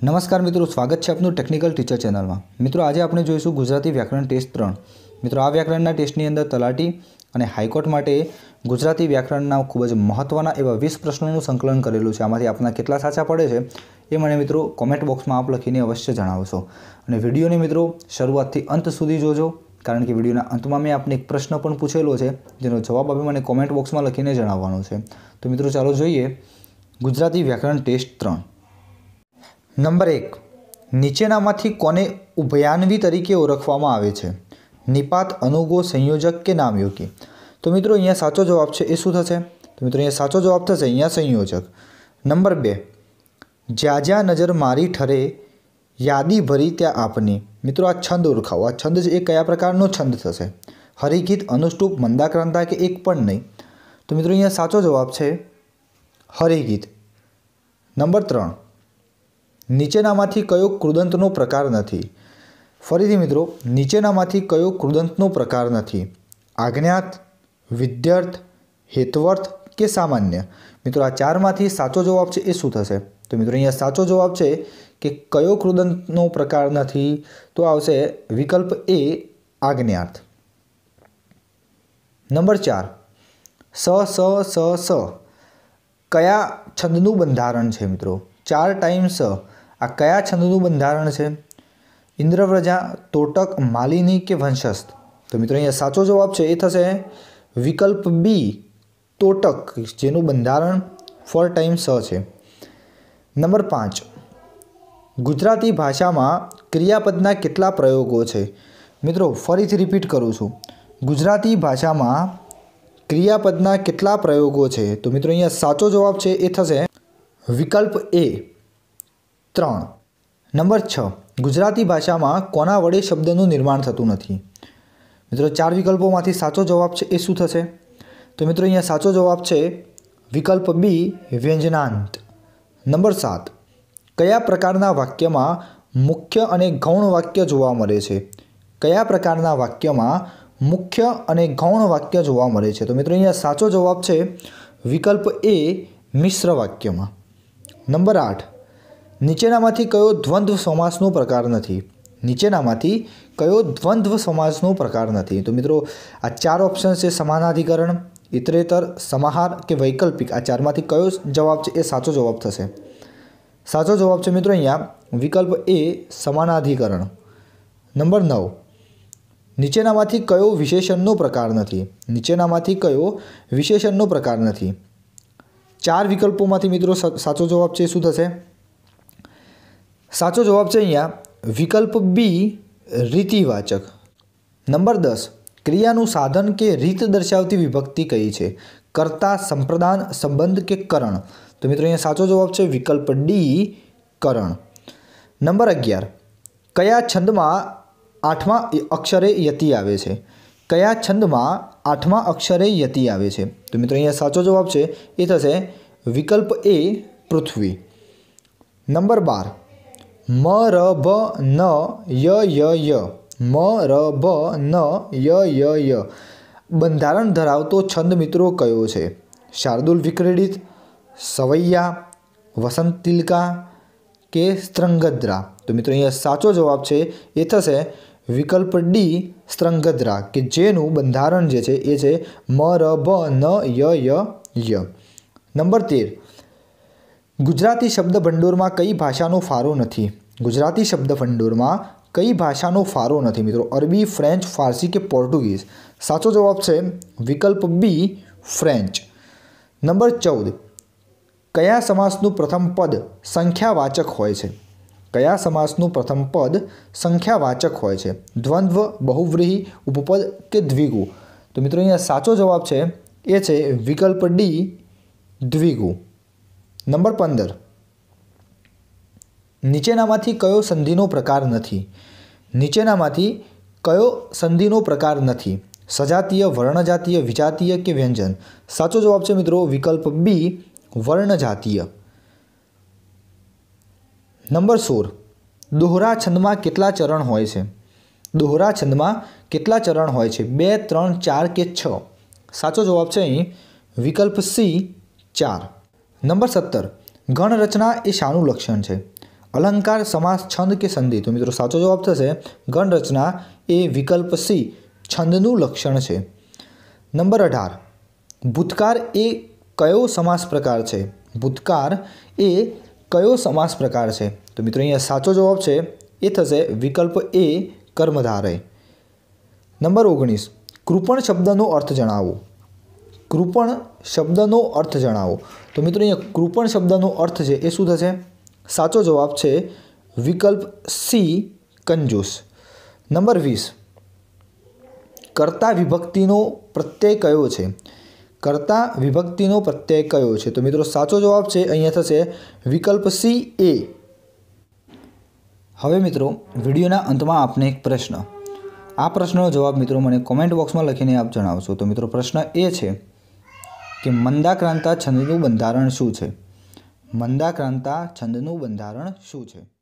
नमस्कार मित्रों, स्वागत है आपનું टेक्निकल टीचर चैनल में। मित्रों आज આપણે જોઈશું ગુજરાતી વ્યાકરણ ટેસ્ટ 3। मित्रों આ વ્યાકરણના ટેસ્ટની અંદર તલાટી અને હાઈકોર્ટ માટે ગુજરાતી વ્યાકરણના ખૂબ જ મહત્વના એવા 20 પ્રશ્નોનું સંકલન કરેલું છે। આમાંથી આપના કેટલા સાચા પડે છે એ મને મિત્રો કોમેન્ટ બોક્સમાં આપ લખીને અવશ્ય જણાવશો। અને વિડિયોને મિત્રો શરૂઆતથી અંત સુધી જોજો, કારણ કે વિડિયોના અંતમાં મેં આપને એક પ્રશ્ન પણ પૂછેલો છે જેનો જવાબ આપે મને કોમેન્ટ બોક્સમાં લખીને જણાવવાનો છે। તો મિત્રો ચાલો જોઈએ ગુજરાતી વ્યાકરણ ટેસ્ટ 3। नंबर 1, नीचेनामांथी कोने उभयान्वी तरीके ओळखवामां आवे छे? निपात, अनुगो, संयोजक के नामयोगी? तो मित्रों अहींया साचो जवाब छे ए शुं थशे? तो मित्रों अहींया साचो जवाब थशे अहींया संयोजक। नंबर 2, ज्या ज्या नजर मारी ठरे यादी भरी त्या आपनी? मित्रों आ छंद ओळखावो। आ छंद ए कया प्रकारनो छंद थशे? हरिगीत, अनुष्टुप, मंदाक्रांता के एक पण नहीं? तो मित्रों अहींया साचो जवाब छे हरिगीत। नंबर 3, नीचेनामांथी कयो कृदंतनो प्रकार नथी? फरीथी मित्रों नीचेनामांथी कयो कृदंतनो प्रकार नथी? आज्ञात, विध्यर्थ, हेतवर्थ के सामान्य? मित्रों आ चारमांथी साचो जवाब छे ए शुं थशे? तो मित्रों अहींया साचो जवाब छे कि कयो कृदंतनो प्रकार नथी तो आवशे विकल्प ए आज्ञात। नंबर 4, स स स स कया छंदनुं बंधारण छे? मित्रों 4 टाइम स आ कया छंदनुं बंधारण छे? इंद्रव्रजा, तोटक, मालिनी के वंशस्थ? तो मित्रों अहींया साचो जवाब छे ए थशे विकल्प बी तोटक, जेनुं बंधारण 4 टाइम स छे। नंबर 5, गुजराती भाषामां क्रियापदना केटला प्रयोगो छे? मित्रों फरीथी रिपीट करूं छुं, गुजराती भाषामां क्रियापदना केटला प्रयोगो छे? तो मित्रों अहींया साचो जवाब छे ए थशे विकल्प ए 3। नंबर 6, गुजराती भाषा में कोना वडे शब्दनुं निर्माण थतुं नथी? मित्रों 4 विकल्पोमांथी साचो जवाब छे ए शुं थशे? तो मित्रों अहींया साचो जवाब छे विकल्प बी व्यंजनांत। नंबर 7, कया प्रकारना वाक्यमां मुख्य अने गौण वाक्य जोवा मळे छे? कया प्रकारना वाक्यमां मुख्य अने गौण वाक्य जोवा मळे छे? तो मित्रों अहींया साचो जवाब छे विकल्प ए मिश्र वाक्यमां। नंबर 8, नीचेनामांथी कयो द्वंद्व समासनो प्रकार नथी? नीचेनामांथी कयो द्वंद्व समासनो प्रकार नथी? तो मित्रों आ 4 ऑप्शन छे समानाधिकरण, इतरेतर, समाहार के वैकल्पिक। आ 4मांथी कयो जवाब छे ए साचो जवाब थशे? साचो जवाब छे मित्रों अहींया विकल्प ए समानाधिकरण। नंबर 9, नीचेनामांथी कयो विशेषणनो प्रकार नथी? नीचेनामांथी कयो विशेषणनो प्रकार नथी? 4 विकल्पोमांथी मित्रों साचो जवाब छे शुं थशे? साचो जवाब छे अहींया विकल्प बी रीतिवाचक। नंबर 10, क्रियानुं साधन के रीत दर्शावती विभक्ति कई छे? कर्ता, संप्रदान, संबंध के करण? तो मित्रों अहींया साचो जवाब छे विकल्प डी करण। नंबर 11, कया छंदमां 8मा अक्षरे यति आवे छे? कया छंदमां 8मा अक्षरे यति आवे छे? तो मित्रों अहींया साचो जवाब छे ए थशे विकल्प ए पृथ्वी। नंबर 12, म र ब न य य य म र ब न य य य बंधारण धरावतो छंद मित्रों कयो छे? शार्दूल विक्रीडित, सवैया, वसंत तिलका के स्त्रंगद्रा? तो मित्रों अहींया साचो जवाब छे ए थशे विकल्प डी स्त्रंगद्रा, के जेनुं बंधारण जे छे ए छे म र ब न य य य। नंबर 13, गुजराती शब्द भंडोर में कई भाषानो फारो नथी? गुजराती शब्द भंडोर में कई भाषानो फारो नथी? मित्रों अरबी, फ्रेंच, फारसी के पोर्टुगीज? साचो जवाब छे विकल्प बी फ्रेंच। नंबर 14, कया समासनुं प्रथम पद संख्यावाचक होय छे? कया समासनुं प्रथम पद संख्यावाचक होय छे? द्वंद्व, बहुव्रीहि, उपपद के द्विगु? तो मित्रों अहींया साचो जवाब छे ए छे विकल्प डी द्विगु। नंबर 15, नीचेनामांथी कयो संधिनो प्रकार नथी? नीचेनामांथी कयो संधिनो प्रकार नथी? सजातीय, वर्णजातीय, विजातीय के व्यंजन? साचो जवाब छे मित्रों विकल्प बी वर्णजातीय। नंबर 16, दोहरा छंदमां केटला चरण होय छे? दोहरा छंदमां केटला चरण होय छे? 2, 3, 4 के 6? साचो जवाब छे अहीं विकल्प सी 4। नंबर 17, गणरचना ए शानुं लक्षण छे? अलंकार, समास, छंद के संधि? तो मित्रों साचो जवाब थशे गण रचना ए विकल्प सी छंदनुं लक्षण छे। नंबर 18 भूतकाळ ए कयो समास प्रकार छे? भूतकाळ ए कयो समास प्रकार छे? तो मित्रों अहींया साचो जवाब छे ए थशे विकल्प ए कर्मधारय। नंबर 19 कृपण शब्दनो अर्थ जणावो। कृपण शब्दनो अर्थ जणावो। तो मित्रों अहींया कृपण शब्दनो अर्थ छे ए शुं थशे? साचो जवाब छे विकल्प सी कंजूस। नंबर 20 कर्ता विभक्तिनो प्रत्यय कयो छे? कर्ता विभक्तिनो प्रत्यय कयो छे? तो मित्रों साचो जवाब छे अहींया थशे विकल्प सी ए। हवे मित्रों विडियोना अंतमां आपने एक प्रश्न, आ प्रश्ननो जवाब मित्रों मने कॉमेंट बॉक्स में लखीने आप जणावशो। तो मित्रों प्रश्न ए छे कि मंदाक्रांता छंदनुं बंधारण शुं छे? मंदाक्रांता छंदनुं बंधारण शुं छे?